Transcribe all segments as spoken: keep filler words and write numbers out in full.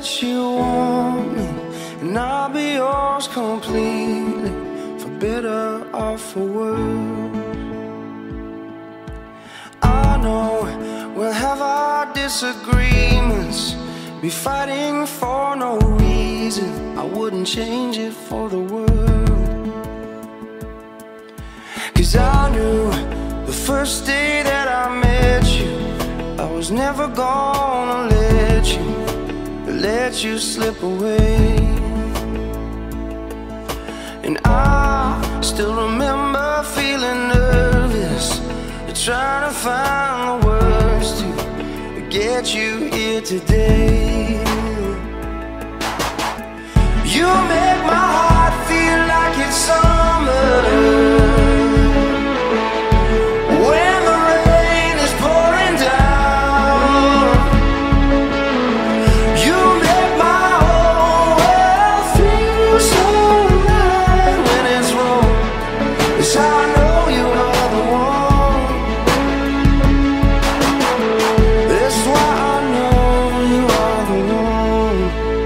that you want me, and I'll be yours completely, for better or for worse. I know we'll have our disagreements, be fighting for no reason. I wouldn't change it for the world. Cause I knew the first day that I met you, I was never gonna let you, let you slip away. And I still remember feeling nervous, trying to find the words to get you here today. You make my heart feel like it's summer when the rain is pouring down. You make my whole world feel so right when it's wrong. It's how I know you are the one. That's why I know you are the one.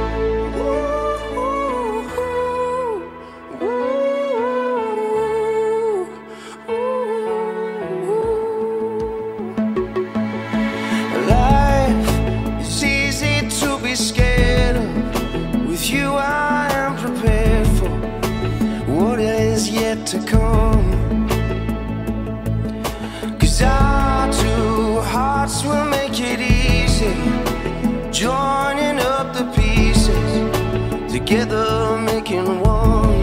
Life is easy to be scared of. With you I am prepared for what is yet to come. Cause our two hearts will make it easy, joining up the pieces, together making one.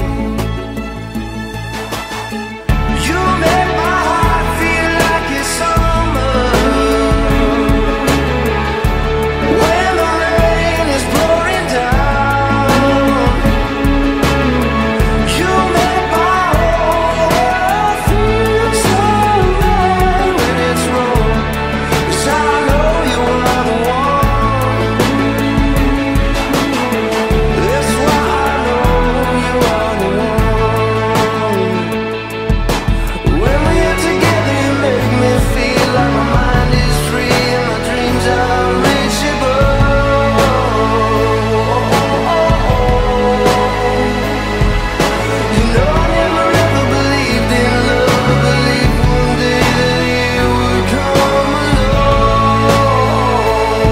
You make my heart feel like it's summer when the rain is pouring down. You make my whole world feel so right when it's wrong. 'Cause I know you are the one. That's why I know you are the one. When we're together you make me feel like my mind is free and my dreams are unreachable. You know I never ever believed in love, but believed one day that you would come along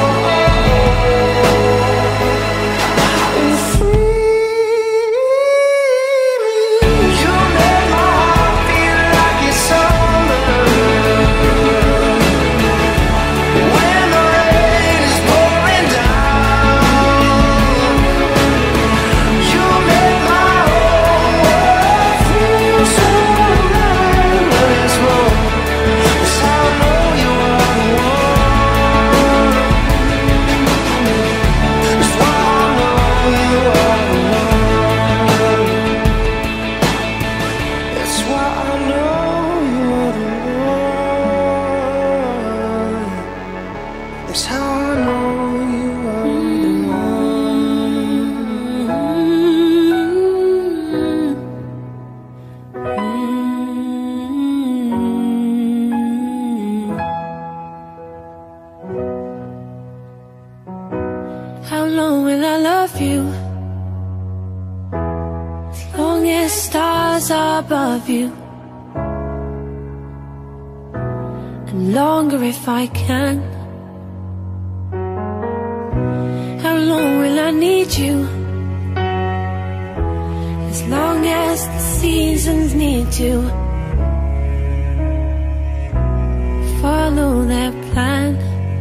and free me. You make my heart feel like it's summer when the rain is pouring down. You make my whole world feel so right when it's wrong. It's how I know you are the one. It's why I know you are the one. That's why I know you are the one. That's how I know you are the How long will I love you? As long as stars are above you, and longer if I can. How long will I need you? As long as the seasons need to follow their plan.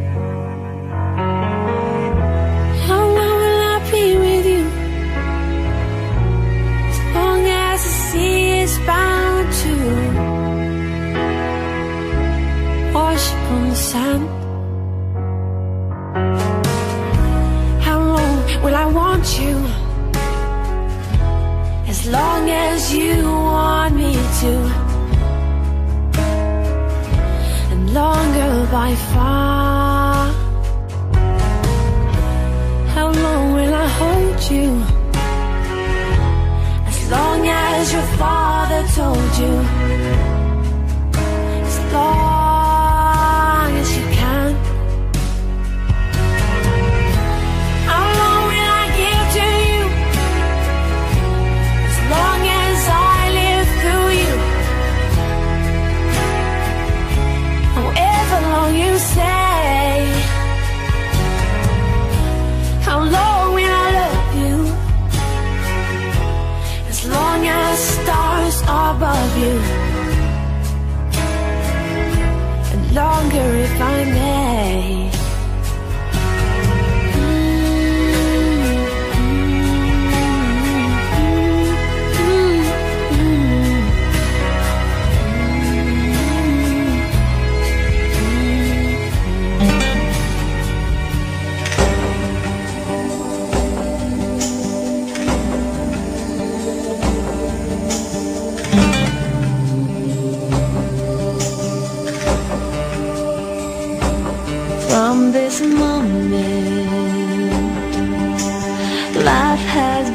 How long will I be with you? As long as the sea is bound to wash upon the sand. How long will I want you? As long as you want me to, and longer by far. How long will I hold you? As long as your father told you. As long as you can. How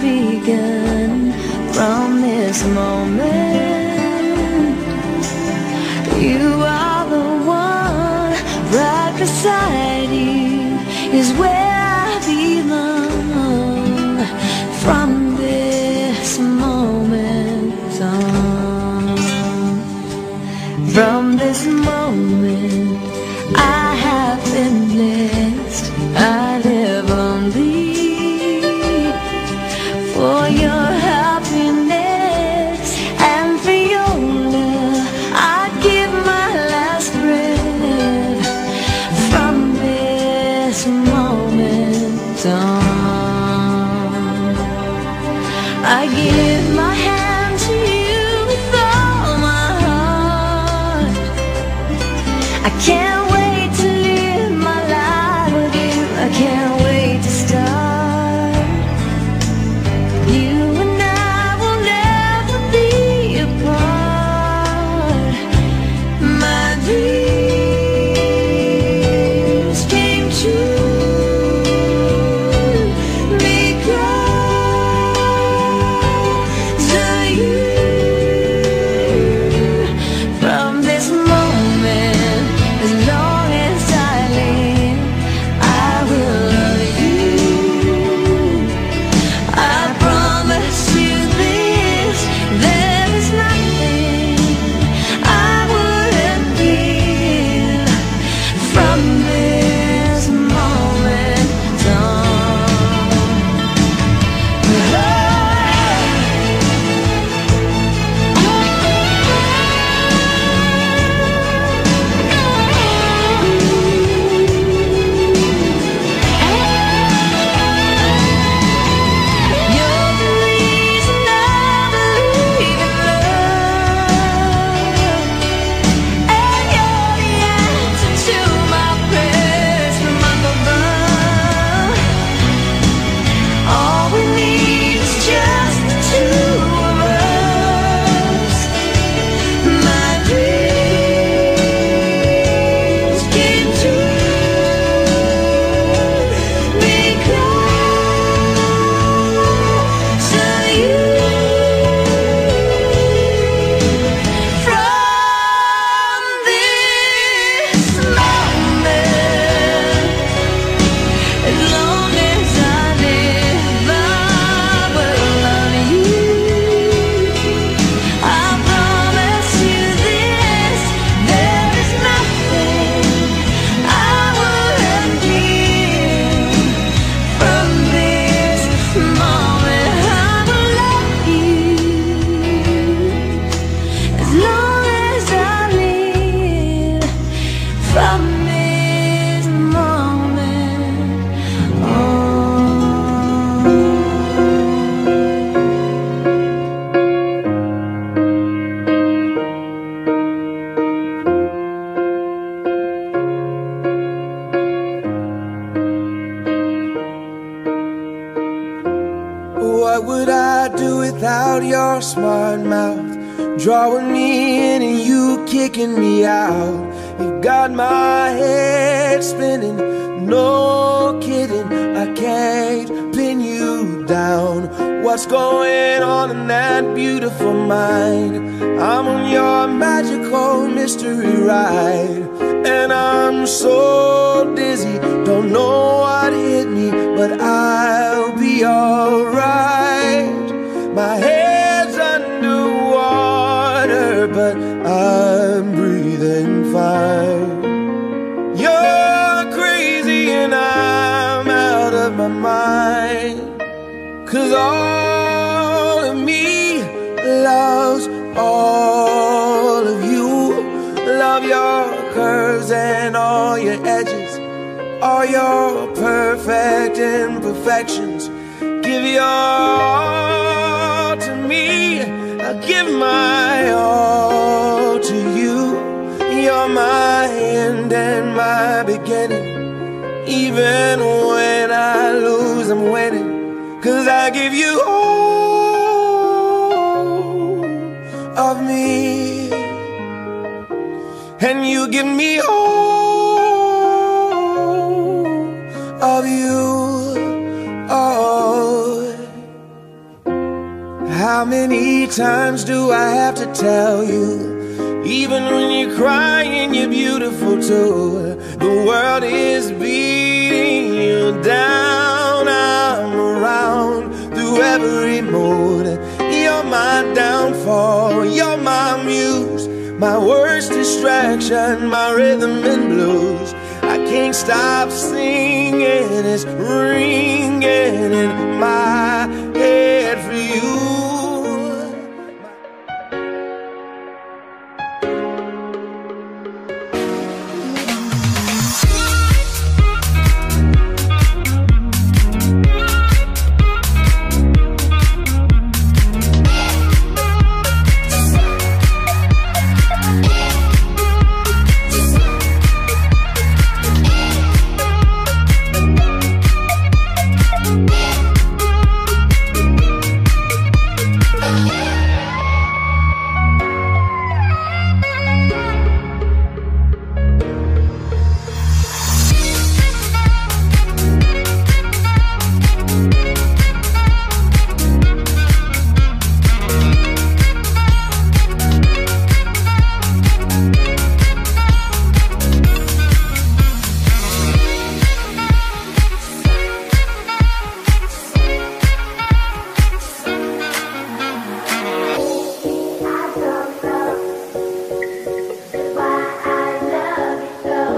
begun. From this moment, you are the one. Right beside you is where I belong. From this moment on, from this moment I have been blessed. I live only for your happiness and for your love. I give my last breath. From this moment on, I give my hand to you with all my heart. I can't wait to live my life with you. I can't wait to start. You and I will never be apart. My dreams came true because of you. From this moment, as long as I live, I will love you. I promise you this, there is nothing I wouldn't give. From this moment you're the reason I believe in love, and you're the answer to my prayers from up above. All we need is just the two of us. My dreams came true because of you. From this moment, as long as I live, I will love you. I promise you this, there is nothing I wouldn't give. From this moment, I will love you as long as I live. From this moment on. What would I do without your smart mouth? Drawing me in and you kicking me out. You've got my head spinning, no kidding. I can't pin you down. What's going on in that beautiful mind? I'm on your magical mystery ride, and I'm so dizzy, don't know what hit me, but I'll be alright. My head's underwater, but I'm breathing fine. You're crazy and I'm out of my mind, 'cause all of me loves all of you. Love your curves and all your edges, all your perfect imperfections. Give your all to me, I'll give my all to you. You're my end and my beginning. Even when I lose, I'm winning, 'cause I give you all of me, and you give me all of you. Oh, How many times do I have to tell you? Even when you're crying, you're beautiful too. The world is beating you down. I'm around through every mood. You're my downfall, you're my muse, my worst distraction, my rhythm and blues. I can't stop singing, it's ringing in my head for you.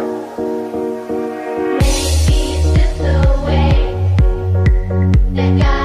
That guy